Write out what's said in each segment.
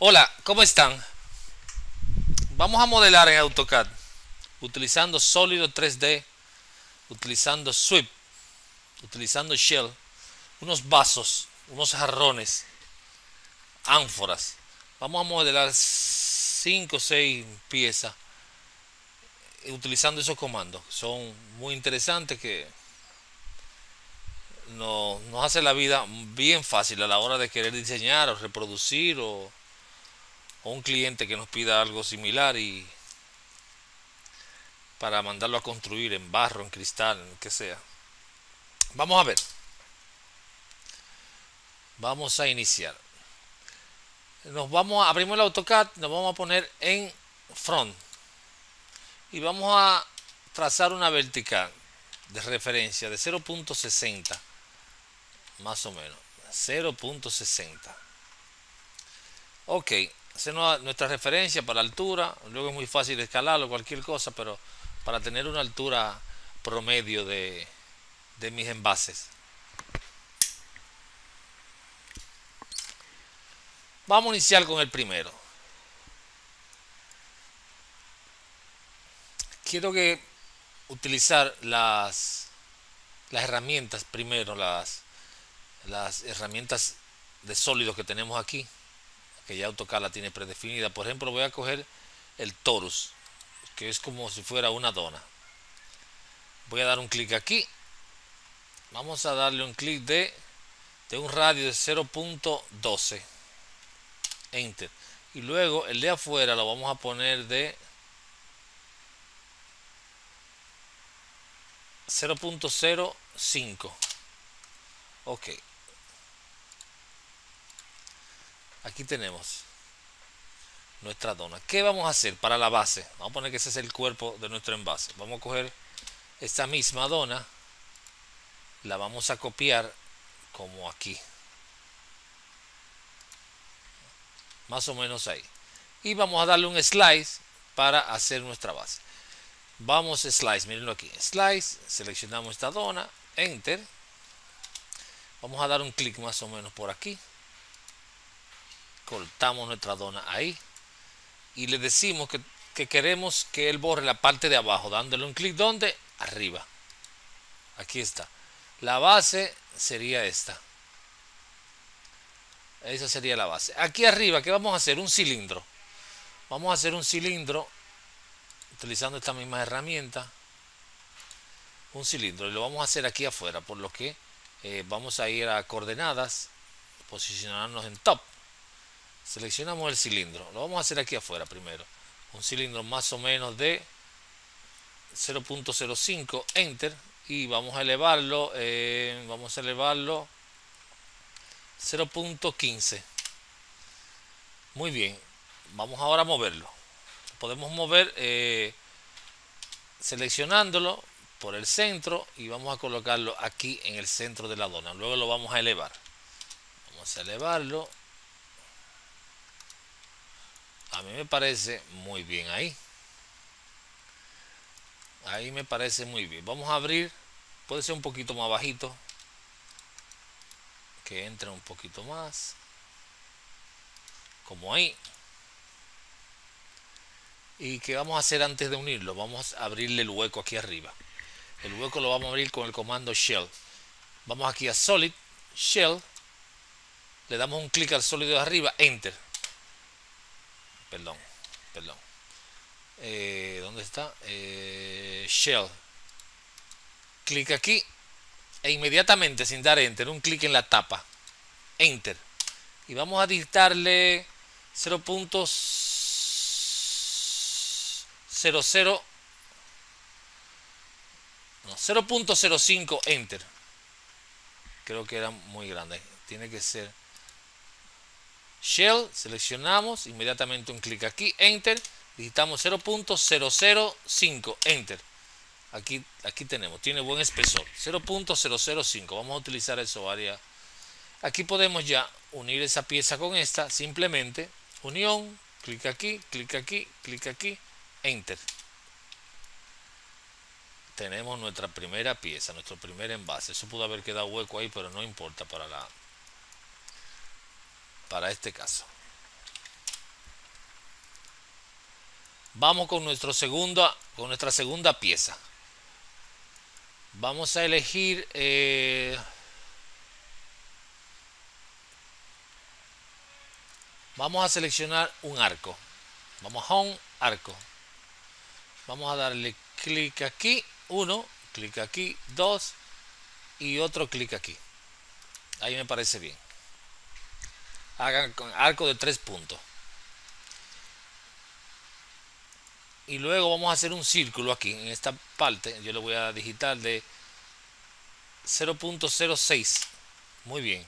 Hola, ¿cómo están? Vamos a modelar en AutoCAD utilizando sólido 3D, utilizando Sweep, utilizando Shell, unos vasos, unos jarrones, ánforas. Vamos a modelar 5 o 6 piezas utilizando esos comandos. Son muy interesantes que nos hace la vida bien fácil a la hora de querer diseñar o reproducir o un cliente que nos pida algo similar y para mandarlo a construir en barro, en cristal, en lo que sea. Vamos a ver. Vamos a iniciar. Abrimos el AutoCAD, nos vamos a poner en front y vamos a trazar una vertical de referencia de 0.60 más o menos 0.60. Ok, esa es nuestra referencia para altura. Luego es muy fácil escalarlo, cualquier cosa, pero para tener una altura promedio de mis envases. Vamos a iniciar con el primero. Quiero que utilizar las herramientas primero, las herramientas de sólidos que tenemos aquí, que ya AutoCAD la tiene predefinida. Por ejemplo, voy a coger el torus, que es como si fuera una dona. Voy a dar un clic aquí. Vamos a darle un clic de un radio de 0.12. Enter. Y luego el de afuera lo vamos a poner de 0.05. Ok. Aquí tenemos nuestra dona. ¿Qué vamos a hacer para la base? Vamos a poner que ese es el cuerpo de nuestro envase. Vamos a coger esta misma dona, la vamos a copiar como aquí, más o menos ahí, y vamos a darle un slice para hacer nuestra base. Vamos slice, mírenlo aquí, slice, seleccionamos esta dona, enter, vamos a dar un clic más o menos por aquí, cortamos nuestra dona ahí y le decimos que queremos que él borre la parte de abajo, dándole un clic donde, arriba. Aquí está. La base sería esta. Esa sería la base. Aquí arriba, ¿qué vamos a hacer? Un cilindro. Vamos a hacer un cilindro utilizando esta misma herramienta. Un cilindro. Y lo vamos a hacer aquí afuera. Por lo que vamos a ir a coordenadas. Posicionarnos en top. Seleccionamos el cilindro. Lo vamos a hacer aquí afuera primero. Un cilindro más o menos de 0.05. Enter. Y vamos a elevarlo. Vamos a elevarlo 0.15. Muy bien, vamos ahora a moverlo. Podemos mover seleccionándolo por el centro y vamos a colocarlo aquí en el centro de la dona. Luego lo vamos a elevar. Vamos a elevarlo. A mí me parece muy bien ahí. Ahí me parece muy bien. Vamos a abrir. Puede ser un poquito más bajito, que entre un poquito más, como ahí. ¿Y qué vamos a hacer antes de unirlo? Vamos a abrirle el hueco aquí arriba. El hueco lo vamos a abrir con el comando Shell. Vamos aquí a Solid, Shell, le damos un clic al sólido de arriba, Enter. Perdón. ¿Dónde está? Shell. Clic aquí e inmediatamente, sin dar Enter, un clic en la tapa, Enter. Y vamos a dictarle 0.05, Enter. Creo que era muy grande. Tiene que ser Shell, seleccionamos, inmediatamente un clic aquí, Enter, digitamos 0.005, Enter. Aquí tenemos, tiene buen espesor, 0.005. Vamos a utilizar eso área. Aquí podemos ya unir esa pieza con esta, simplemente unión, clic aquí, Enter. Tenemos nuestra primera pieza, nuestro primer envase. Eso pudo haber quedado hueco ahí, pero no importa para este caso. Vamos con nuestra segunda pieza. Vamos a elegir vamos a seleccionar un arco. Vamos a Home, arco. Vamos a darle clic aquí, 1, clic aquí, 2 y otro clic aquí. Ahí me parece bien. Hagan con arco de 3 puntos. Y luego vamos a hacer un círculo aquí en esta parte. Yo le voy a digitar de 0.06. Muy bien.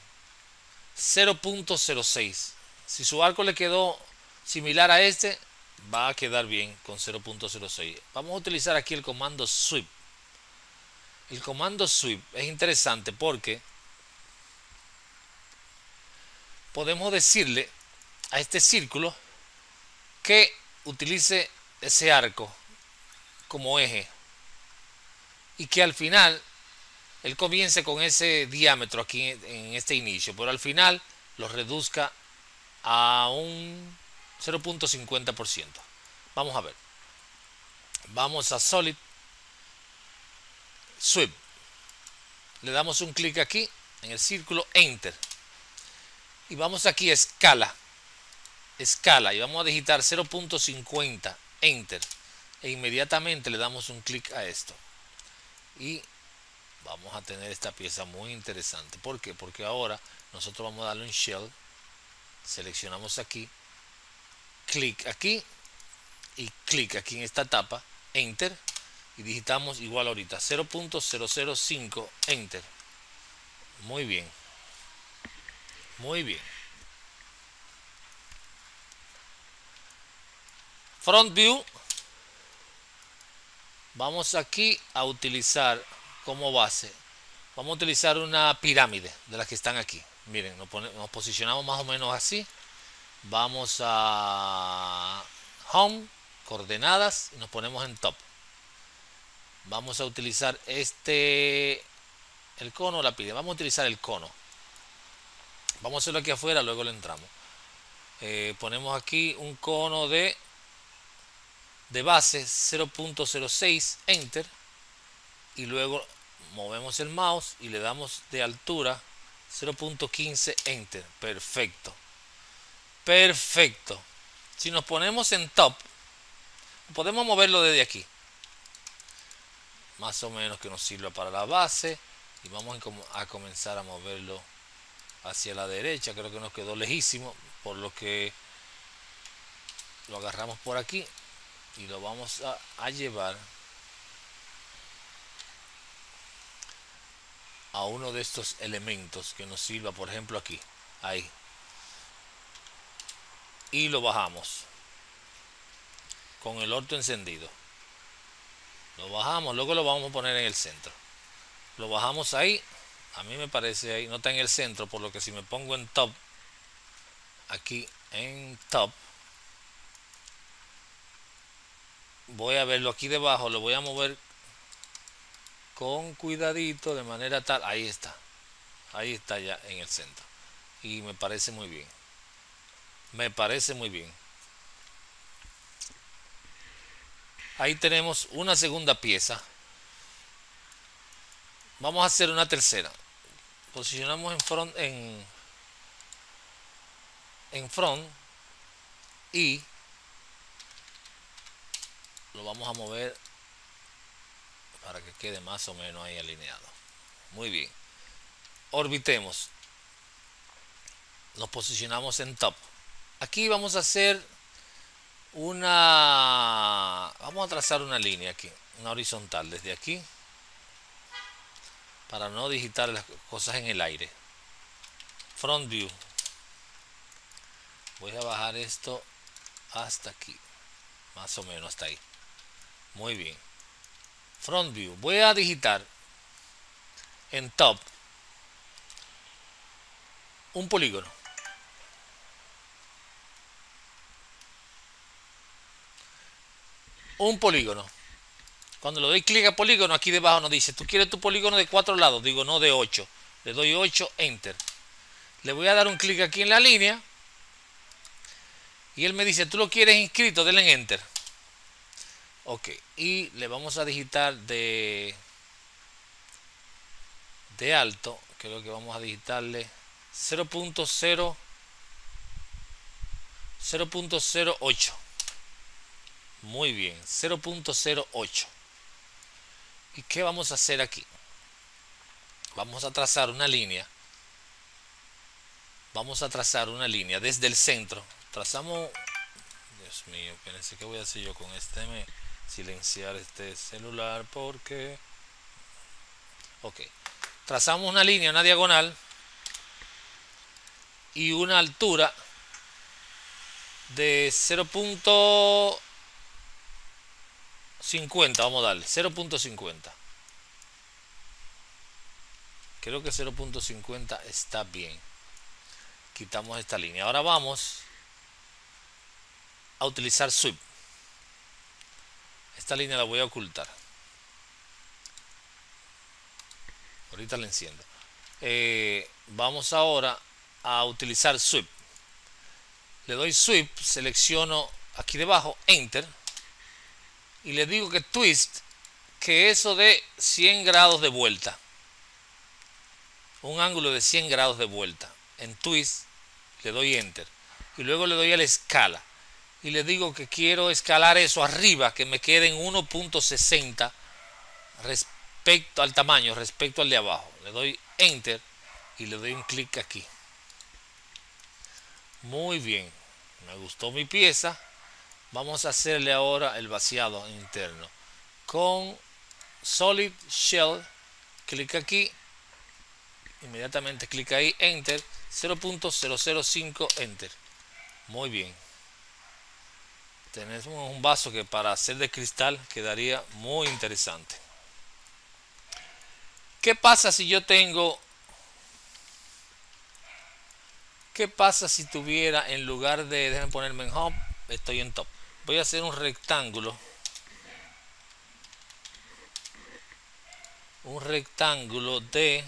0.06. Si su arco le quedó similar a este, va a quedar bien con 0.06. Vamos a utilizar aquí el comando sweep. El comando sweep es interesante porque podemos decirle a este círculo que utilice ese arco como eje y que al final él comience con ese diámetro aquí en este inicio, pero al final lo reduzca a un 0.50%. Vamos a ver. Vamos a Solid, Sweep. Le damos un clic aquí en el círculo, Enter. Y vamos aquí a Escala. Escala. Y vamos a digitar 0.50, Enter. E inmediatamente le damos un clic a esto. Y vamos a tener esta pieza muy interesante. ¿Por qué? Porque ahora nosotros vamos a darle un Shell. Seleccionamos aquí, clic aquí y clic aquí en esta tapa, Enter, y digitamos igual ahorita 0.005, Enter. Muy bien, muy bien. Front View, vamos aquí a utilizar como base, vamos a utilizar una pirámide de las que están aquí. Miren, nos posicionamos más o menos así. Vamos a Home, coordenadas, y nos ponemos en Top. Vamos a utilizar el cono o la pirámide. Vamos a utilizar el cono. Vamos a hacerlo aquí afuera, luego le entramos. Ponemos aquí un cono de base 0.06, Enter. Y luego movemos el mouse y le damos de altura 0.15, Enter. Perfecto. Perfecto. Si nos ponemos en Top, podemos moverlo desde aquí. Más o menos que nos sirva para la base. Y vamos a comenzar a moverlo hacia la derecha. Creo que nos quedó lejísimo, por lo que lo agarramos por aquí y lo vamos a llevar a uno de estos elementos que nos sirva, por ejemplo aquí, ahí, y lo bajamos con el orto encendido. Lo bajamos, luego lo vamos a poner en el centro. Lo bajamos ahí. A mí me parece ahí, no está en el centro, por lo que si me pongo en Top, aquí en Top, voy a verlo aquí debajo, lo voy a mover con cuidadito, de manera tal, ahí está ya en el centro, y me parece muy bien, me parece muy bien. Ahí tenemos una segunda pieza. Vamos a hacer una tercera. Posicionamos en front y lo vamos a mover para que quede más o menos ahí alineado. Muy bien. Orbitemos. Nos posicionamos en Top. Aquí vamos a hacer vamos a trazar una línea aquí, una horizontal desde aquí, para no digitar las cosas en el aire. Front View. Voy a bajar esto hasta aquí, más o menos hasta ahí. Muy bien. Front View. Voy a digitar en Top un polígono. Un polígono. Cuando le doy clic a polígono, aquí debajo nos dice, ¿tú quieres tu polígono de 4 lados? Digo, no, de 8. Le doy 8, Enter. Le voy a dar un clic aquí en la línea. Y él me dice, ¿tú lo quieres inscrito? Denle en Enter. Ok, y le vamos a digitar de alto, creo que vamos a digitarle 0.08. Muy bien, 0.08. ¿Y qué vamos a hacer aquí? Vamos a trazar una línea. Vamos a trazar una línea desde el centro. Trazamos. Dios mío, espérense, ¿qué voy a hacer yo con este? Silenciar este celular porque. Ok. Trazamos una línea, una diagonal y una altura de 0.50. Vamos a darle 0.50. Creo que 0.50 está bien. Quitamos esta línea. Ahora vamos a utilizar sweep. Esta línea la voy a ocultar. Ahorita la enciendo. Vamos ahora a utilizar sweep. Le doy sweep, selecciono aquí debajo enter y le digo que twist, que eso de 100 grados de vuelta, un ángulo de 100 grados de vuelta. En twist le doy enter y luego le doy a la escala y le digo que quiero escalar eso arriba, que me quede en 1.60 respecto al tamaño, respecto al de abajo. Le doy enter y le doy un clic aquí. Muy bien, me gustó mi pieza. Vamos a hacerle ahora el vaciado interno con Solid Shell. Clic aquí, inmediatamente clic ahí, enter, 0.005 enter. Muy bien, tenemos un vaso que para hacer de cristal quedaría muy interesante. ¿Qué pasa si yo tengo? ¿Qué pasa si tuviera, en lugar de, déjenme ponerme en home, estoy en top? Voy a hacer un rectángulo. Un rectángulo de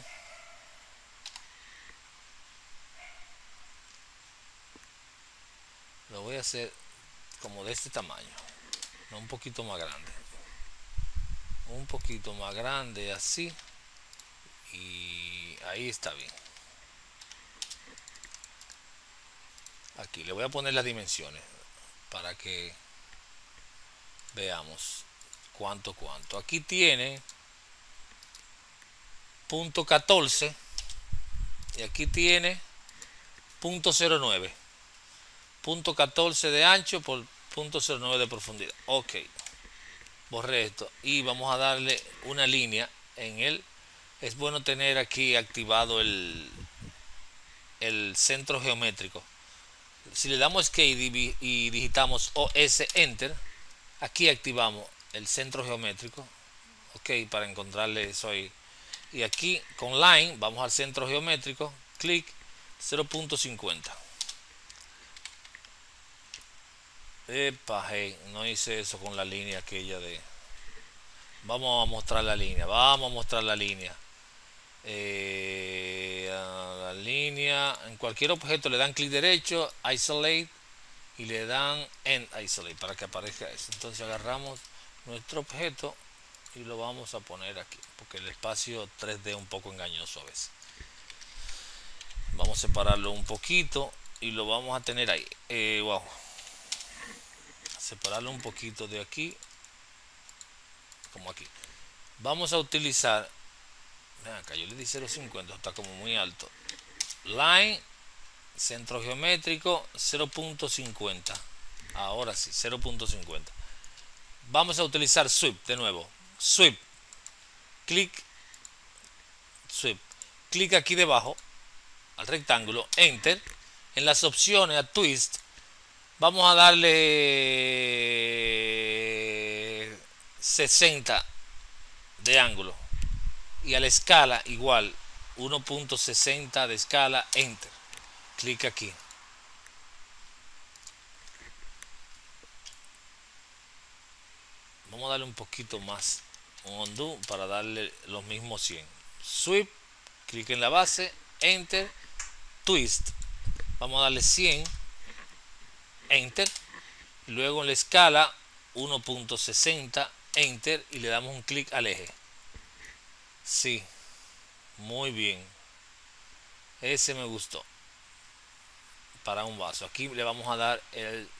lo voy a hacer como de este tamaño, no, un poquito más grande, un poquito más grande, así, y ahí está bien. Aquí le voy a poner las dimensiones para que veamos cuánto. Aquí tiene .14 y aquí tiene .09. .14 de ancho por .09 de profundidad. Ok, borré esto y vamos a darle una línea en él. Es bueno tener aquí activado el centro geométrico. Si le damos escape y digitamos OS enter, aquí activamos el centro geométrico. Ok, para encontrarle eso ahí. Y aquí con line vamos al centro geométrico, clic, 0.50. Epa, hey, no hice eso con la línea aquella de. Vamos a mostrar la línea. La línea, en cualquier objeto le dan clic derecho, isolate, y le dan end isolate para que aparezca eso. Entonces agarramos nuestro objeto y lo vamos a poner aquí, porque el espacio 3D es un poco engañoso a veces. Vamos a separarlo un poquito y lo vamos a tener ahí. Wow. Separarlo un poquito de aquí, como aquí. Vamos a utilizar, ven acá, yo le di 0.50, está como muy alto. Line, centro geométrico, 0.50. Ahora sí, 0.50. Vamos a utilizar sweep de nuevo. Sweep, clic, sweep. Clic aquí debajo al rectángulo, enter. En las opciones a twist vamos a darle 60 de ángulo y a la escala igual 1.60 de escala, enter. Clic aquí. Vamos a darle un poquito más, un undo para darle los mismos 100. Sweep, clic en la base, enter, twist. Vamos a darle 100, enter. Y luego en la escala 1.60, enter, y le damos un clic al eje. Sí, muy bien, ese me gustó para un vaso. Aquí le vamos a dar el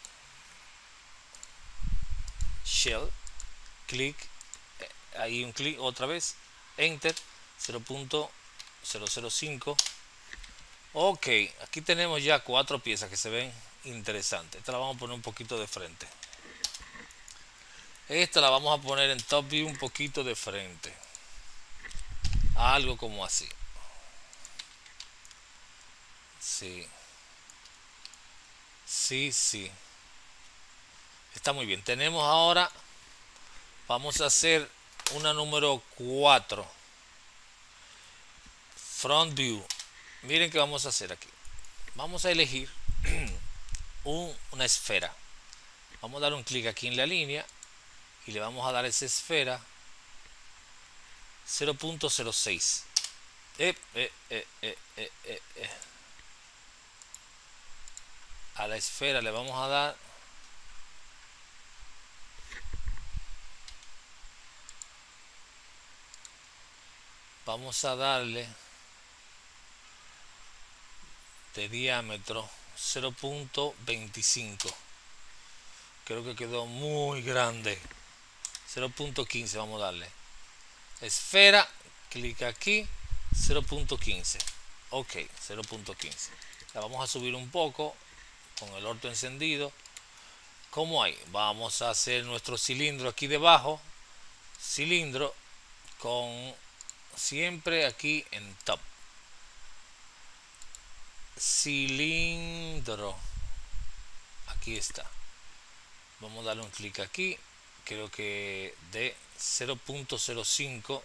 shell, clic, ahí un clic otra vez, enter, 0.005. Ok, aquí tenemos ya 4 piezas que se ven interesantes. Esta la vamos a poner un poquito de frente. Esta la vamos a poner en top view un poquito de frente. Algo como así. Sí. Sí, sí. Está muy bien. Tenemos ahora, vamos a hacer una número 4. Front view. Miren qué vamos a hacer aquí. Vamos a elegir una esfera. Vamos a dar un clic aquí en la línea y le vamos a dar a esa esfera 0.06. A la esfera le vamos a dar darle de diámetro 0.25. creo que quedó muy grande. 0.15 vamos a darle. Esfera, clic aquí, 0.15. Ok, 0.15. La vamos a subir un poco con el orto encendido. Como hay, vamos a hacer nuestro cilindro aquí debajo. Cilindro con siempre aquí en top. Cilindro. Aquí está. Vamos a darle un clic aquí. Creo que de 0.05.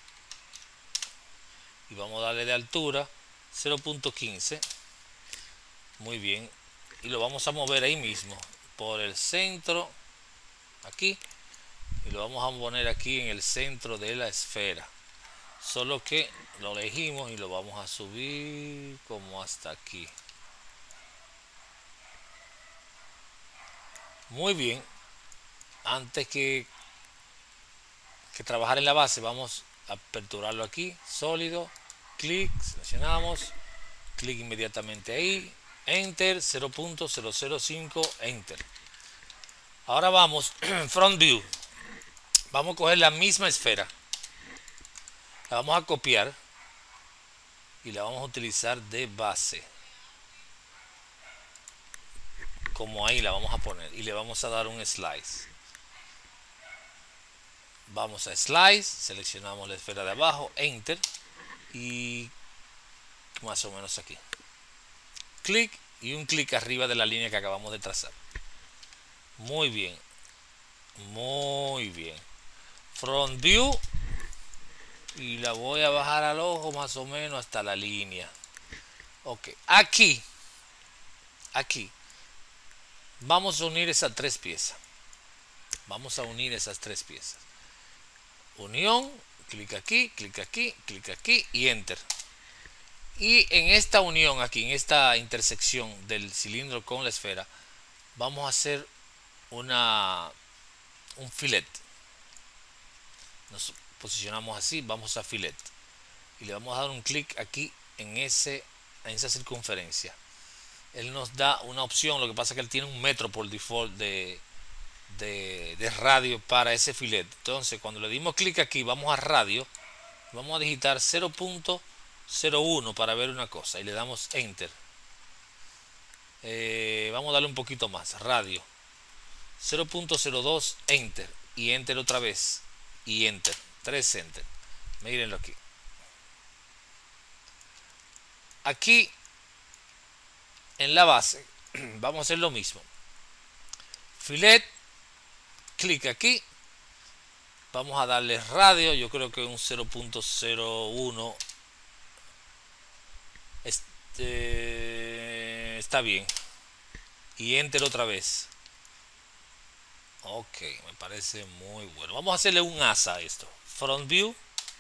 Y vamos a darle de altura 0.15. Muy bien. Y lo vamos a mover ahí mismo. Por el centro. Aquí. Y lo vamos a poner aquí en el centro de la esfera. Solo que lo elegimos y lo vamos a subir como hasta aquí. Muy bien. Antes que trabajar en la base, vamos a aperturarlo aquí, sólido, clic, seleccionamos, clic inmediatamente ahí, enter, 0.005, enter. Ahora vamos, front view, vamos a coger la misma esfera, la vamos a copiar y la vamos a utilizar de base. Como ahí la vamos a poner y le vamos a dar un slice. Vamos a slice, seleccionamos la esfera de abajo, enter, y más o menos aquí. Clic y un clic arriba de la línea que acabamos de trazar. Muy bien. Muy bien. Front view. Y la voy a bajar al ojo más o menos hasta la línea. Ok. Aquí. Vamos a unir esas 3 piezas. Vamos a unir esas 3 piezas. Unión, clic aquí, clic aquí, clic aquí y enter. Y en esta unión aquí, en esta intersección del cilindro con la esfera, vamos a hacer un fillet. Nos posicionamos así, vamos a fillet. Y le vamos a dar un clic aquí en esa circunferencia. Él nos da una opción, lo que pasa es que él tiene 1 metro por default de radio para ese filete. Entonces cuando le dimos clic aquí, vamos a radio, vamos a digitar 0.01 para ver una cosa y le damos enter. Vamos a darle un poquito más, radio 0.02, enter, y enter otra vez y enter, 3 enter. Mírenlo aquí. Aquí en la base vamos a hacer lo mismo. Fillet, clic aquí, vamos a darle radio, yo creo que un 0.01 está bien, y enter otra vez. Ok, me parece muy bueno. Vamos a hacerle un asa a esto. Front view.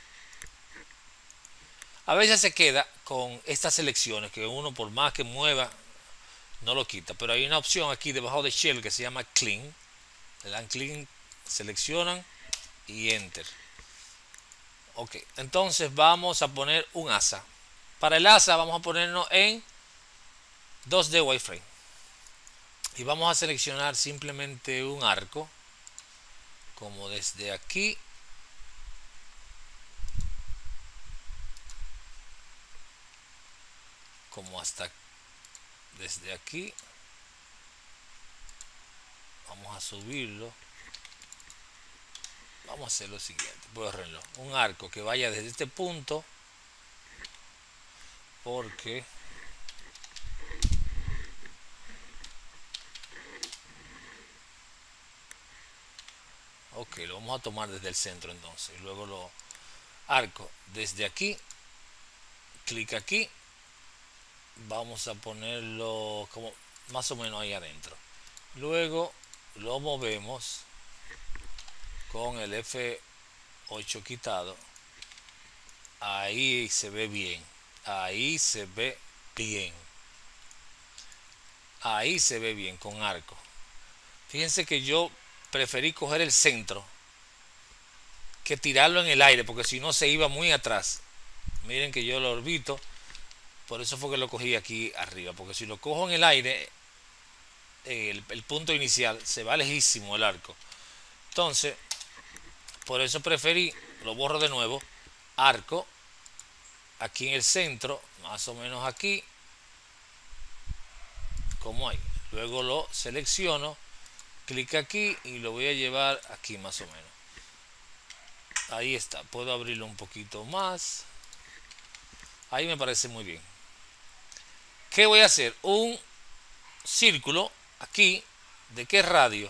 A veces se queda con estas selecciones que uno por más que mueva no lo quita, pero hay una opción aquí debajo de shell que se llama clean. le dan clic, seleccionan y enter. Ok, entonces vamos a poner un asa. Para el asa vamos a ponernos en 2D wireframe y vamos a seleccionar simplemente un arco, como desde aquí como hasta desde aquí. Vamos a subirlo. Vamos a hacer lo siguiente, bórrenlo, un arco que vaya desde este punto, porque ok, lo vamos a tomar desde el centro entonces, y luego lo arco desde aquí, clic aquí, vamos a ponerlo como más o menos ahí adentro, luego lo movemos con el F8 quitado, ahí se ve bien, ahí se ve bien, ahí se ve bien con arco. Fíjense que yo preferí coger el centro que tirarlo en el aire, porque si no se iba muy atrás. Miren que yo lo orbito, por eso fue que lo cogí aquí arriba, porque si lo cojo en el aire, el punto inicial se va lejísimo el arco. Entonces, por eso preferí, lo borro de nuevo, arco aquí en el centro, más o menos aquí, como ahí. Luego lo selecciono, clic aquí y lo voy a llevar aquí más o menos. Ahí está, puedo abrirlo un poquito más. Ahí me parece muy bien. ¿Qué voy a hacer? Un círculo aquí. ¿De qué radio?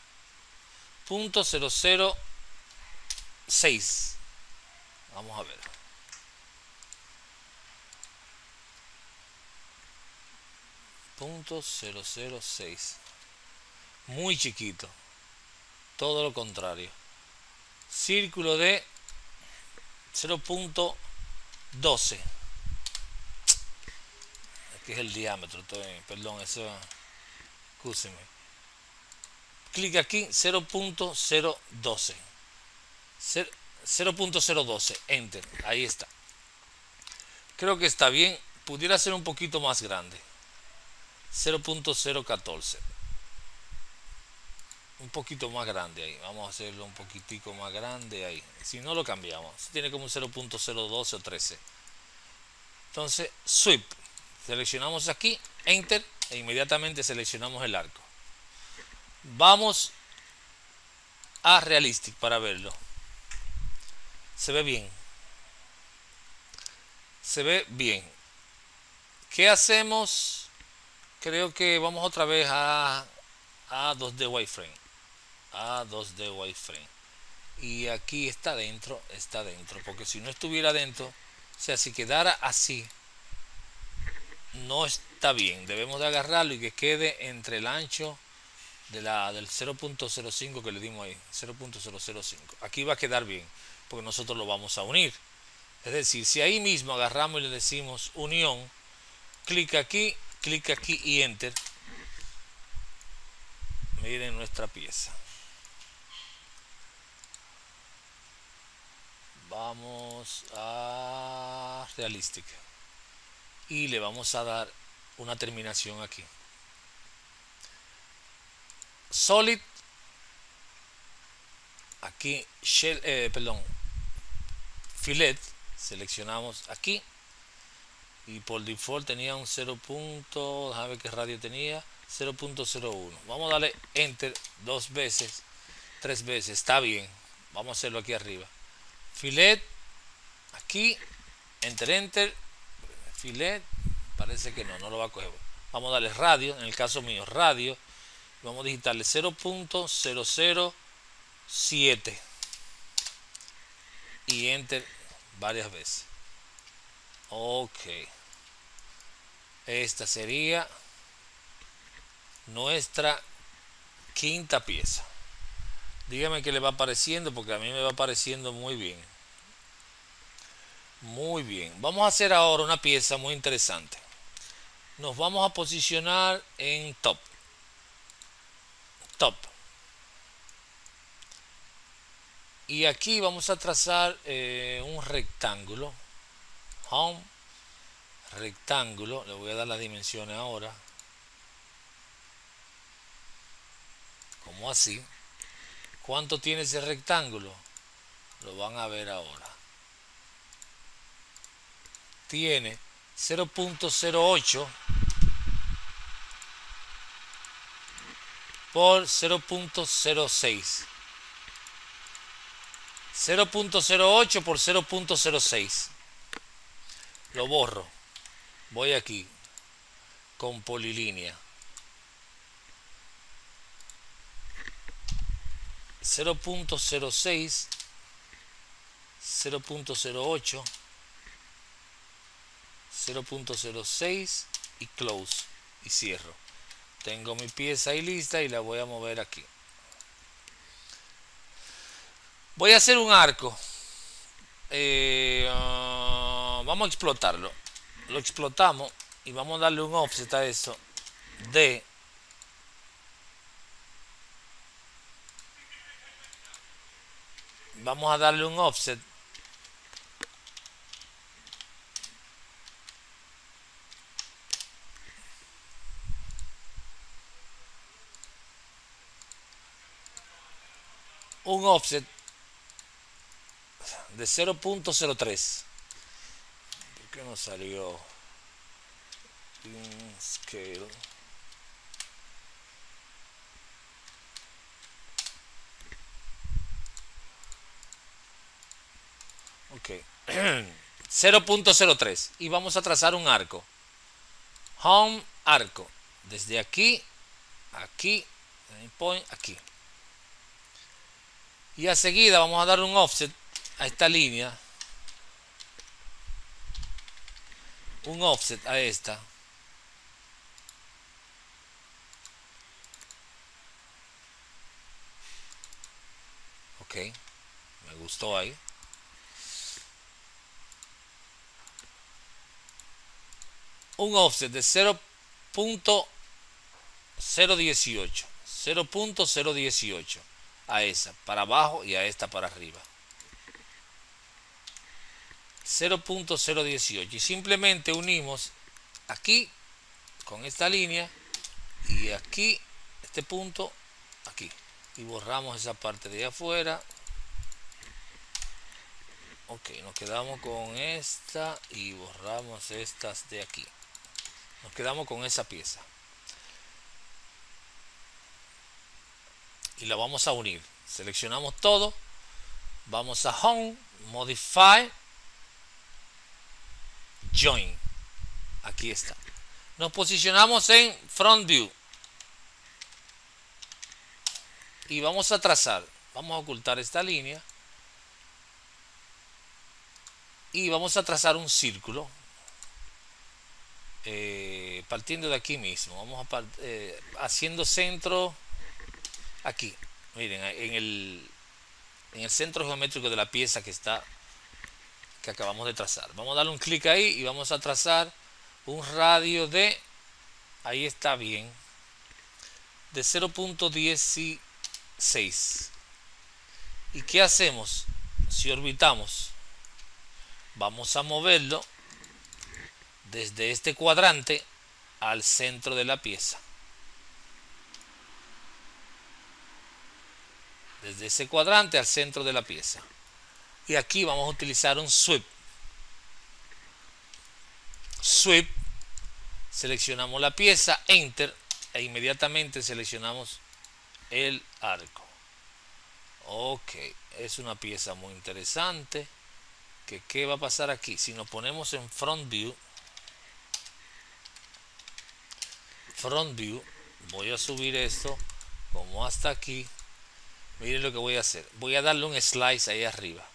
.006. Vamos a ver. .006. Muy chiquito. Todo lo contrario. Círculo de 0.12. Aquí es el diámetro. Perdón, eso. Excúsenme. Clic aquí, 0.012. 0.012. Enter. Ahí está. Creo que está bien. Pudiera ser un poquito más grande. 0.014. Un poquito más grande ahí. Vamos a hacerlo un poquitico más grande ahí. Si no lo cambiamos. Tiene como un 0.012 o 13. Entonces, sweep. Seleccionamos aquí, enter, e inmediatamente seleccionamos el arco. Vamos a realistic para verlo. Se ve bien. Se ve bien. ¿Qué hacemos? Creo que vamos otra vez a 2D wireframe. A 2D wireframe. Y aquí está dentro. Porque si no estuviera dentro, o sea, si quedara así, no está bien. Debemos de agarrarlo y que quede entre el ancho del 0.05 que le dimos ahí. 0.005. Aquí va a quedar bien, porque nosotros lo vamos a unir. Es decir, si ahí mismo agarramos y le decimos unión, clic aquí y enter. Miren nuestra pieza. Vamos a realistic y le vamos a dar una terminación aquí. Solid. Aquí shell, fillet. Seleccionamos aquí. Y por default tenía un 0. Déjame ver qué radio tenía. 0.01. Vamos a darle enter 2 veces, 3 veces. Está bien. Vamos a hacerlo aquí arriba. Fillet. Aquí. Enter. Fillet. Parece que no lo va a coger. Vamos a darle radio. En el caso mío, radio. Vamos a digitarle 0.007. Y enter varias veces. Ok. Esta sería nuestra quinta pieza. Dígame qué le va apareciendo, porque a mí me va apareciendo muy bien. Muy bien. Vamos a hacer ahora una pieza muy interesante. Nos vamos a posicionar en top. Y aquí vamos a trazar un rectángulo. Home, rectángulo. Le voy a dar las dimensiones ahora. Como así. ¿Cuánto tiene ese rectángulo? Lo van a ver ahora. Tiene 0.08 por 0.06. 0.08 por 0.06. Lo borro. Voy aquí con polilínea. 0.06, 0.08, 0.06 y close y cierro. Tengo mi pieza ahí lista y la voy a mover aquí. Voy a hacer un arco. Vamos a explotarlo. Lo explotamos y vamos a darle un offset a eso de vamos a darle un offset de 0.03. ¿Por qué no salió un scale? Ok. 0.03 y vamos a trazar un arco. Home, arco. Desde aquí, aquí, point, aquí. Y a seguida vamos a dar un offset a esta línea. Un offset a esta. Ok. Me gustó ahí. Un offset de 0.018. 0.018 a esa para abajo y a esta para arriba. 0.018 y simplemente unimos aquí con esta línea y aquí este punto aquí y borramos esa parte de afuera. Ok, nos quedamos con esta y borramos estas de aquí. Nos quedamos con esa pieza y la vamos a unir. Seleccionamos todo, vamos a Home, Modify, Join. Aquí está. Nos posicionamos en Front View y vamos a trazar. Vamos a ocultar esta línea y vamos a trazar un círculo partiendo de aquí mismo. Vamos a haciendo centro aquí. Miren, en el centro geométrico de la pieza que acabamos de trazar. Vamos a darle un clic ahí y vamos a trazar un radio de, ahí está bien, de 0.16. ¿Y qué hacemos? Si orbitamos, vamos a moverlo desde este cuadrante al centro de la pieza. Desde ese cuadrante al centro de la pieza. Y aquí vamos a utilizar un sweep. Sweep. Seleccionamos la pieza, Enter, e inmediatamente seleccionamos el arco. Ok, es una pieza muy interesante. ¿Qué va a pasar aquí? Si nos ponemos en Front View, voy a subir esto como hasta aquí. Miren lo que voy a hacer. Voy a darle un slice ahí arriba.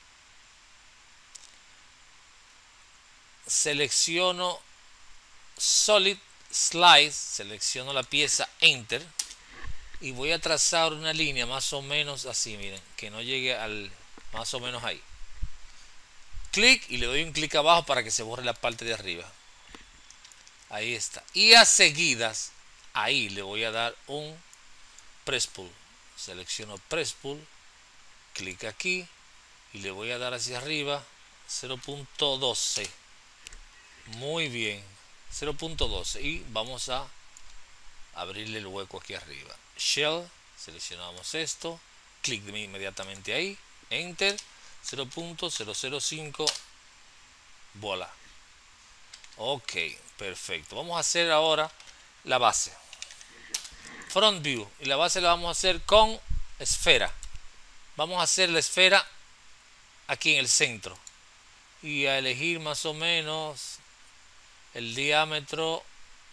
Selecciono Solid Slice, selecciono la pieza, Enter, y voy a trazar una línea más o menos así, miren, que no llegue al más o menos ahí. Clic y le doy un clic abajo para que se borre la parte de arriba. Ahí está. Y a seguidas, ahí le voy a dar un Press Pull. Selecciono Press Pull clic aquí y le voy a dar hacia arriba 0.12. Muy bien, 0.12 y vamos a abrirle el hueco aquí arriba. Shell, seleccionamos esto, clic inmediatamente ahí, enter, 0.005, voilà. Ok, perfecto. Vamos a hacer ahora la base. Front view, y la base la vamos a hacer con esfera. Vamos a hacer la esfera aquí en el centro y a elegir más o menos el diámetro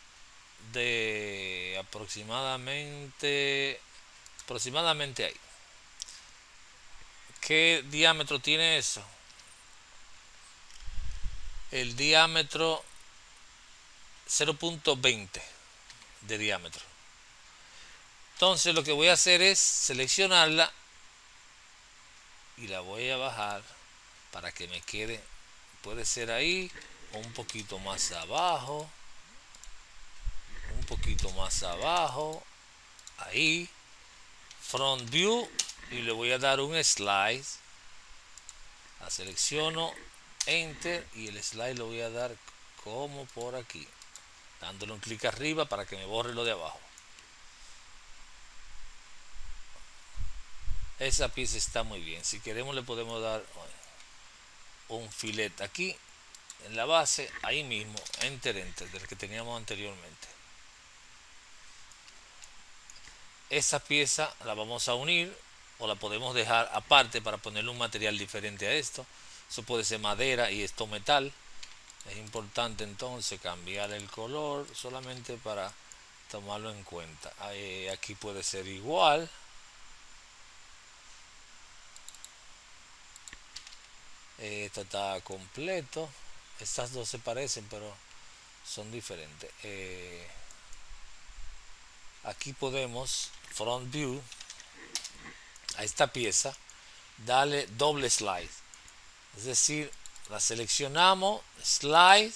de aproximadamente ahí. ¿Qué diámetro tiene eso? El diámetro 0.20 de diámetro. Entonces lo que voy a hacer es seleccionarla y la voy a bajar para que me quede, puede ser ahí o un poquito más abajo, ahí, front view, y le voy a dar un slide, la selecciono, enter, y el slide lo voy a dar como por aquí, dándole un clic arriba para que me borre lo de abajo. Esa pieza está muy bien. Si queremos le podemos dar un filete aquí en la base, ahí mismo, enter, del que teníamos anteriormente. Esa pieza la vamos a unir o la podemos dejar aparte para ponerle un material diferente a esto. Eso puede ser madera y esto metal. Es importante entonces cambiar el color solamente para tomarlo en cuenta. Aquí puede ser igual. Esta está completo. Estas dos se parecen pero son diferentes. Aquí podemos front view a esta pieza, darle doble slide, es decir, la seleccionamos, slide,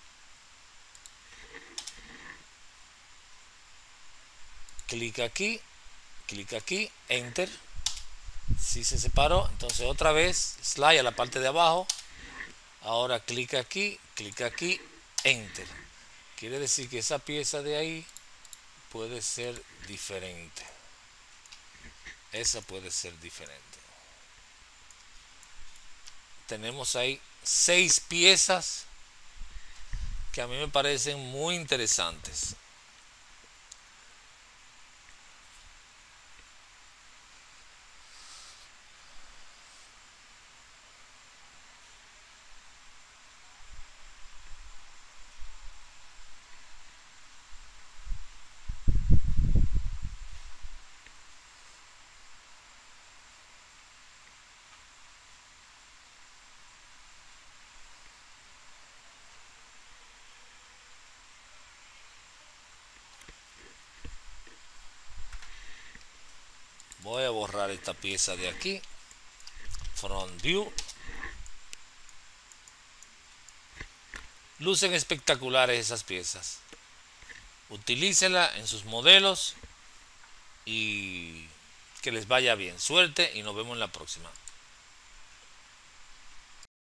clic aquí, enter. Si se separó, entonces otra vez slide a la parte de abajo, ahora clic aquí, enter. Quiere decir que esa pieza de ahí puede ser diferente. Esa puede ser diferente. Tenemos ahí 6 piezas que a mí me parecen muy interesantes. Voy a borrar esta pieza de aquí, front view. Lucen espectaculares esas piezas. Utilícenla en sus modelos y que les vaya bien. Suerte y nos vemos en la próxima.